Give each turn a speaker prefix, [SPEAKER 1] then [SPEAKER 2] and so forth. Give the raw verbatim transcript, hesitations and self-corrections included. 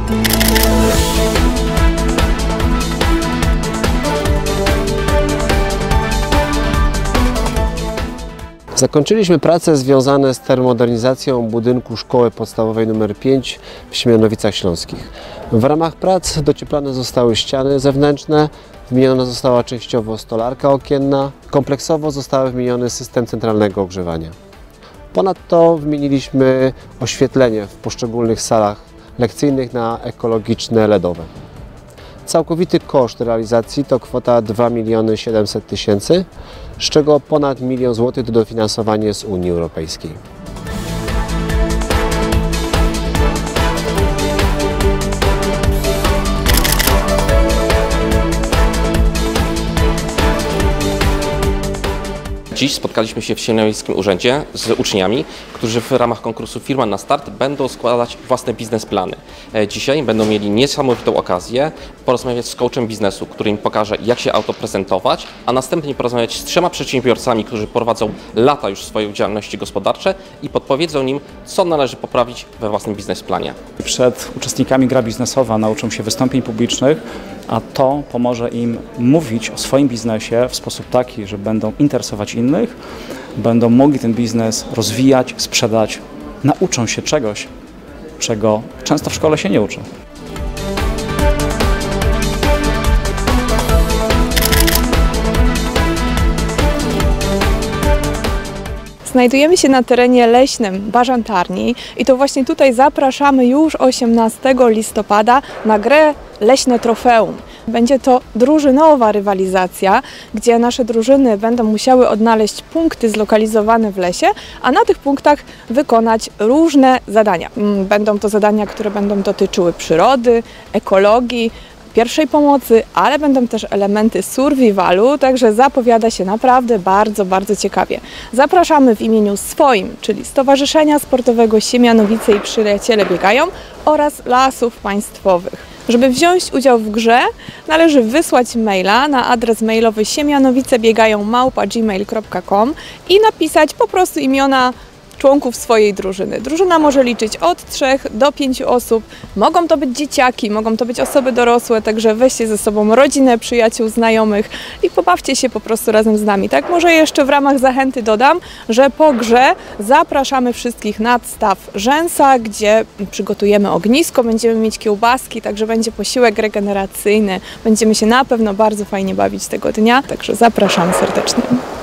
[SPEAKER 1] Zakończyliśmy prace związane z termomodernizacją budynku Szkoły Podstawowej nr pięć w Siemianowicach Śląskich. W ramach prac docieplane zostały ściany zewnętrzne, wymieniona została częściowo stolarka okienna, kompleksowo został wymieniony system centralnego ogrzewania. Ponadto wymieniliśmy oświetlenie w poszczególnych salach lekcyjnych na ekologiczne L E D owe. Całkowity koszt realizacji to kwota dwa miliony siedemset tysięcy, z czego ponad milion złotych to dofinansowanie z Unii Europejskiej.
[SPEAKER 2] Dziś spotkaliśmy się w Siemianowickim Urzędzie z uczniami, którzy w ramach konkursu Firma na Start będą składać własne biznesplany. Dzisiaj będą mieli niesamowitą okazję porozmawiać z coachem biznesu, który im pokaże, jak się auto prezentować, a następnie porozmawiać z trzema przedsiębiorcami, którzy prowadzą lata już swoje działalności gospodarcze i podpowiedzą im, co należy poprawić we własnym biznesplanie.
[SPEAKER 3] Przed uczestnikami gra biznesowa nauczą się wystąpień publicznych, a to pomoże im mówić o swoim biznesie w sposób taki, że będą interesować innych, będą mogli ten biznes rozwijać, sprzedać, nauczą się czegoś, czego często w szkole się nie uczy.
[SPEAKER 4] Znajdujemy się na terenie leśnym Bażantarni i to właśnie tutaj zapraszamy już osiemnastego listopada na grę Leśne Trofeum. Będzie to drużynowa rywalizacja, gdzie nasze drużyny będą musiały odnaleźć punkty zlokalizowane w lesie, a na tych punktach wykonać różne zadania. Będą to zadania, które będą dotyczyły przyrody, ekologii, pierwszej pomocy, ale będą też elementy survivalu, także zapowiada się naprawdę bardzo, bardzo ciekawie. Zapraszamy w imieniu swoim, czyli Stowarzyszenia Sportowego Siemianowice i Przyjaciele Biegają oraz Lasów Państwowych. Żeby wziąć udział w grze, należy wysłać maila na adres mailowy siemianowicebiegają małpa gmail kropka com i napisać po prostu imiona członków swojej drużyny. Drużyna może liczyć od trzech do pięciu osób. Mogą to być dzieciaki, mogą to być osoby dorosłe, także weźcie ze sobą rodzinę, przyjaciół, znajomych i pobawcie się po prostu razem z nami. Tak, może jeszcze w ramach zachęty dodam, że po grze zapraszamy wszystkich nad staw Rzęsa, gdzie przygotujemy ognisko, będziemy mieć kiełbaski, także będzie posiłek regeneracyjny. Będziemy się na pewno bardzo fajnie bawić tego dnia, także zapraszamy serdecznie.